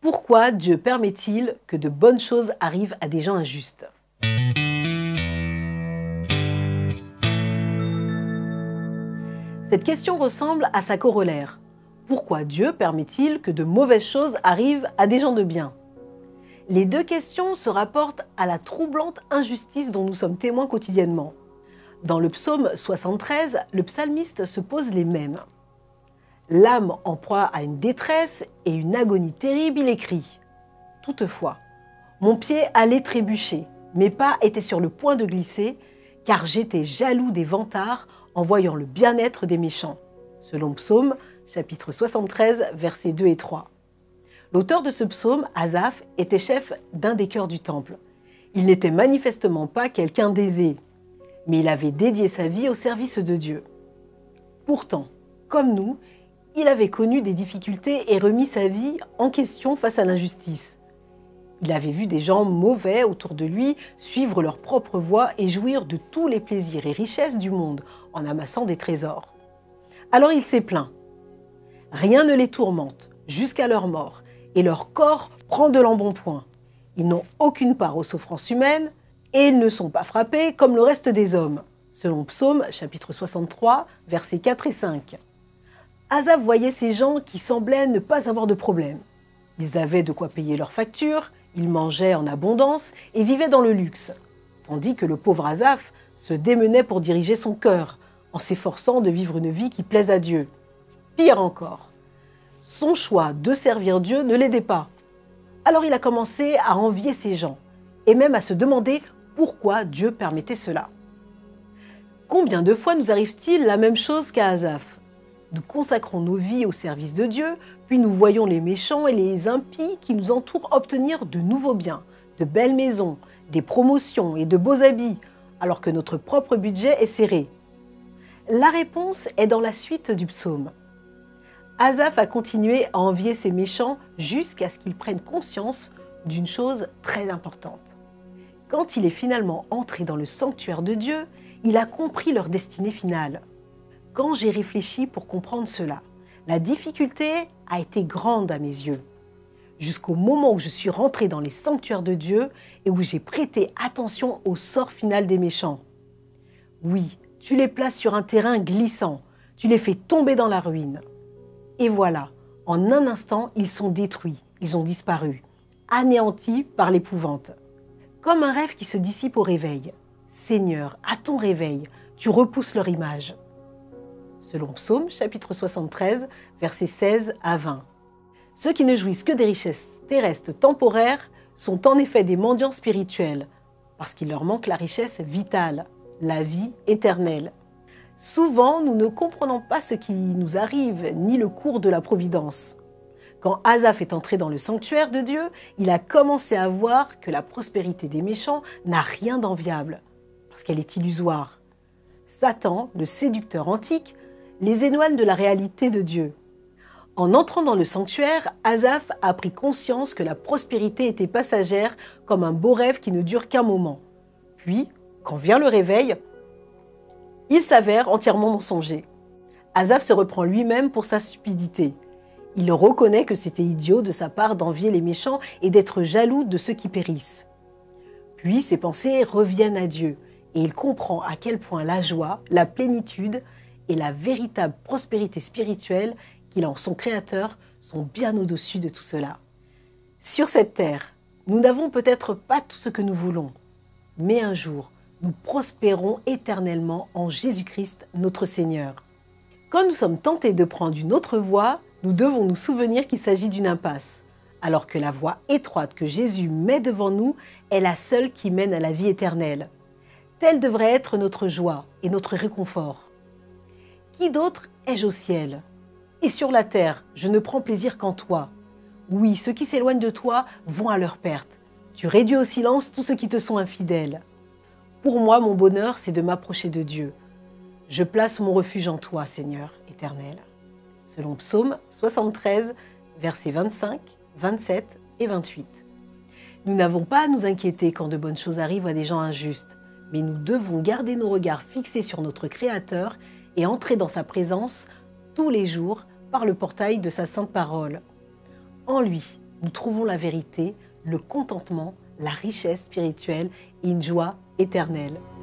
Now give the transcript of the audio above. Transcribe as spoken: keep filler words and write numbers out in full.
Pourquoi Dieu permet-il que de bonnes choses arrivent à des gens injustes? Cette question ressemble à sa corollaire. Pourquoi Dieu permet-il que de mauvaises choses arrivent à des gens de bien? Les deux questions se rapportent à la troublante injustice dont nous sommes témoins quotidiennement. Dans le psaume soixante-treize, le psalmiste se pose les mêmes. L'âme en proie à une détresse et une agonie terrible, il écrit « Toutefois, mon pied allait trébucher, mes pas étaient sur le point de glisser, car j'étais jaloux des vantards en voyant le bien-être des méchants. » Selon Psaume, chapitre soixante-treize, versets deux et trois. L'auteur de ce psaume, Asaph, était chef d'un des chœurs du temple. Il n'était manifestement pas quelqu'un d'aisé, mais il avait dédié sa vie au service de Dieu. Pourtant, comme nous, il avait connu des difficultés et remis sa vie en question face à l'injustice. Il avait vu des gens mauvais autour de lui suivre leur propre voie et jouir de tous les plaisirs et richesses du monde en amassant des trésors. Alors il s'est plaint. Rien ne les tourmente jusqu'à leur mort et leur corps prend de l'embonpoint. Ils n'ont aucune part aux souffrances humaines et ils ne sont pas frappés comme le reste des hommes. Selon Psaume, chapitre soixante-trois, versets quatre et cinq. Asaph voyait ces gens qui semblaient ne pas avoir de problème. Ils avaient de quoi payer leurs factures, ils mangeaient en abondance et vivaient dans le luxe. Tandis que le pauvre Asaph se démenait pour diriger son cœur, en s'efforçant de vivre une vie qui plaise à Dieu. Pire encore, son choix de servir Dieu ne l'aidait pas. Alors il a commencé à envier ces gens, et même à se demander pourquoi Dieu permettait cela. Combien de fois nous arrive-t-il la même chose qu'à Asaph? Nous consacrons nos vies au service de Dieu, puis nous voyons les méchants et les impies qui nous entourent obtenir de nouveaux biens, de belles maisons, des promotions et de beaux habits, alors que notre propre budget est serré. La réponse est dans la suite du psaume. Asaph a continué à envier ces méchants jusqu'à ce qu'ils prennent conscience d'une chose très importante. Quand il est finalement entré dans le sanctuaire de Dieu, il a compris leur destinée finale. Quand j'ai réfléchi pour comprendre cela, la difficulté a été grande à mes yeux. Jusqu'au moment où je suis rentré dans les sanctuaires de Dieu et où j'ai prêté attention au sort final des méchants. Oui, tu les places sur un terrain glissant, tu les fais tomber dans la ruine. Et voilà, en un instant, ils sont détruits, ils ont disparu, anéantis par l'épouvante. Comme un rêve qui se dissipe au réveil. Seigneur, à ton réveil, tu repousses leur image. Selon Psaume, chapitre soixante-treize, versets seize à vingt. Ceux qui ne jouissent que des richesses terrestres temporaires sont en effet des mendiants spirituels, parce qu'il leur manque la richesse vitale, la vie éternelle. Souvent, nous ne comprenons pas ce qui nous arrive, ni le cours de la providence. Quand Asaph est entré dans le sanctuaire de Dieu, il a commencé à voir que la prospérité des méchants n'a rien d'enviable, parce qu'elle est illusoire. Satan, le séducteur antique, les éloigne de la réalité de Dieu. En entrant dans le sanctuaire, Asaph a pris conscience que la prospérité était passagère comme un beau rêve qui ne dure qu'un moment. Puis, quand vient le réveil, il s'avère entièrement mensonger. Asaph se reprend lui-même pour sa stupidité. Il reconnaît que c'était idiot de sa part d'envier les méchants et d'être jaloux de ceux qui périssent. Puis ses pensées reviennent à Dieu et il comprend à quel point la joie, la plénitude et la véritable prospérité spirituelle qu'il a en son Créateur sont bien au-dessus de tout cela. Sur cette terre, nous n'avons peut-être pas tout ce que nous voulons, mais un jour, nous prospérons éternellement en Jésus-Christ, notre Seigneur. Quand nous sommes tentés de prendre une autre voie, nous devons nous souvenir qu'il s'agit d'une impasse, alors que la voie étroite que Jésus met devant nous est la seule qui mène à la vie éternelle. Telle devrait être notre joie et notre réconfort. Qui d'autre ai-je au ciel? Et sur la terre, je ne prends plaisir qu'en toi. Oui, ceux qui s'éloignent de toi vont à leur perte. Tu réduis au silence tous ceux qui te sont infidèles. Pour moi, mon bonheur, c'est de m'approcher de Dieu. Je place mon refuge en toi, Seigneur éternel. Selon Psaume soixante-treize, versets vingt-cinq, vingt-sept et vingt-huit. Nous n'avons pas à nous inquiéter quand de bonnes choses arrivent à des gens injustes, mais nous devons garder nos regards fixés sur notre Créateur et entrer dans sa présence tous les jours par le portail de sa sainte parole. En lui, nous trouvons la vérité, le contentement, la richesse spirituelle et une joie éternelle.